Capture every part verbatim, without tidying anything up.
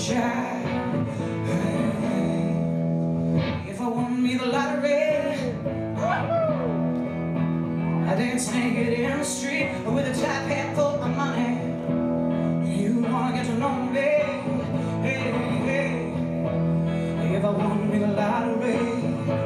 shy. If I won me the lottery, I dance naked in the street with a top hat full of money. You wanna get to know me, hey, hey. If I won me the lottery,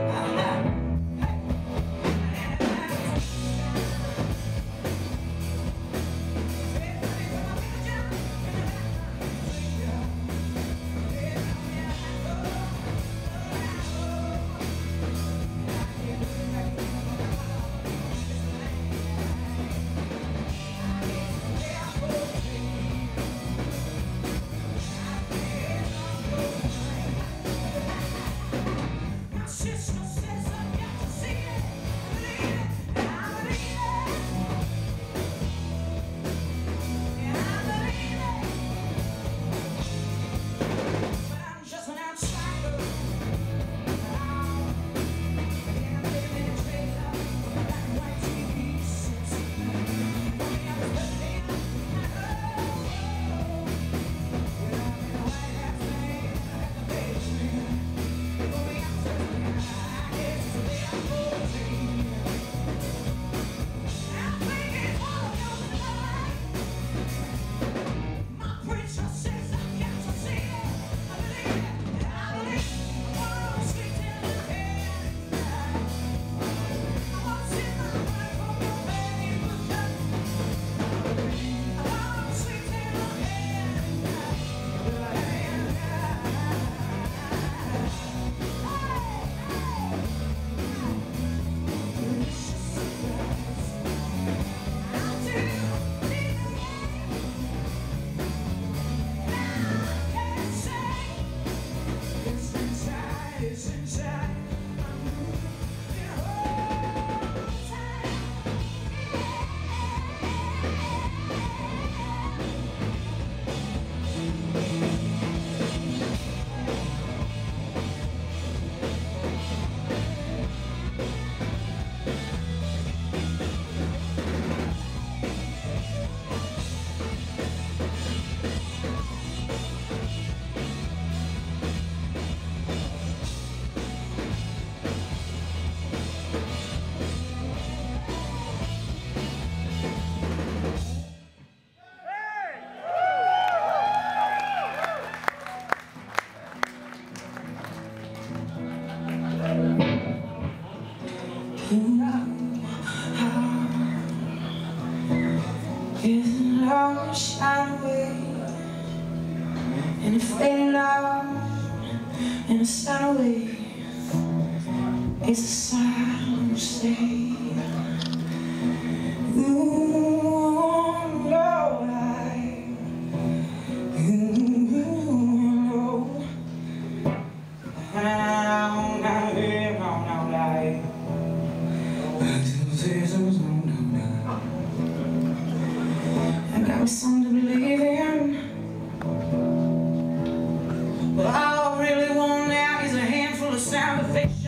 shine away in a fading out in a sun away. It's a silent state. Ooh, no, I, ooh, no, I don't live on no life until there's no no. I got me something to believe in, but all I really want now is a handful of sound effects.